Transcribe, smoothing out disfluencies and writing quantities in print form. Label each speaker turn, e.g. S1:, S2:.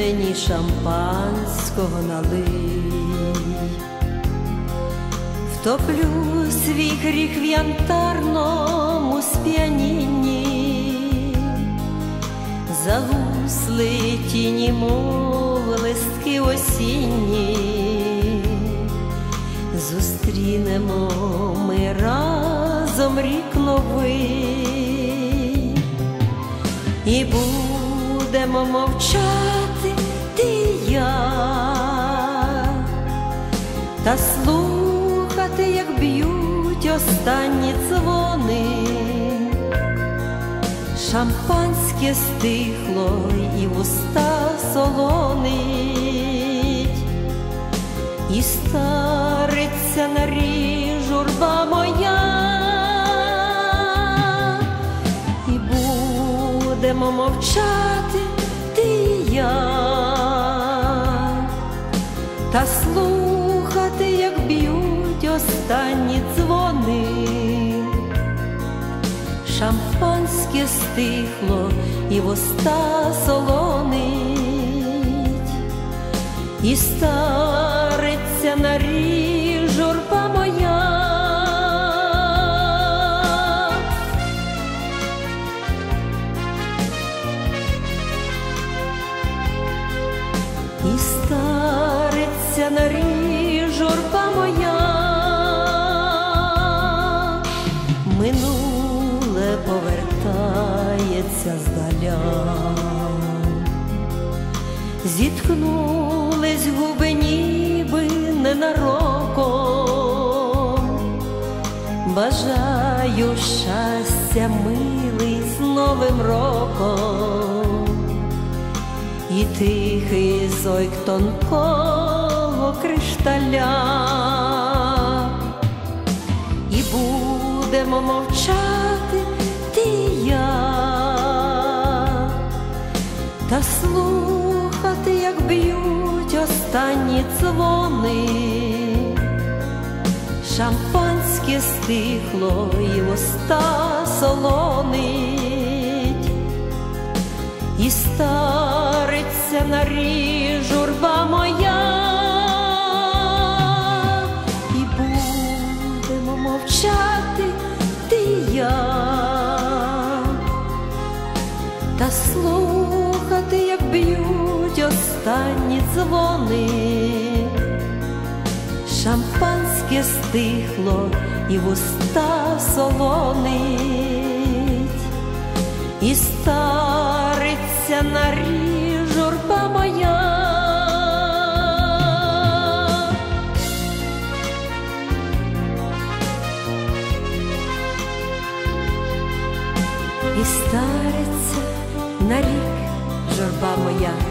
S1: мені шампанського налий. Втоплю свій гріх в янтарному сп'янінні, загусли тіні, мов листки осінні. Зустрінемо ми разом рік новий, і будемо мовчати ти й я, та слухати, як б'ють останні дзвони. Шампанське стихло і в уста солонить, і стариться на ріг журба моя, і будемо мовчати ти й я, та слухати, як б'ють останні дзвони. Шампанське стихло і в уста солонить, і стариться на ріг журба моя. І стариться на ріг журба моя. Минуле повертається здаля, зіткнулись губи ніби ненароком. Бажаю щастя, милий, з Новим роком, і тихий зойк тонкого кришталя, і будемо мовчати ти й я, та слухати, як б'ють останні дзвони. Шампанське стихло і в уста солонить, і стариться на ріг журба моя, і будемо мовчати ти й я, та слухати, як б'ють останні дзвони. Шампанське стихло і в уста солонить, і стариться на ріг журба моя. І стариться на рік журба моя.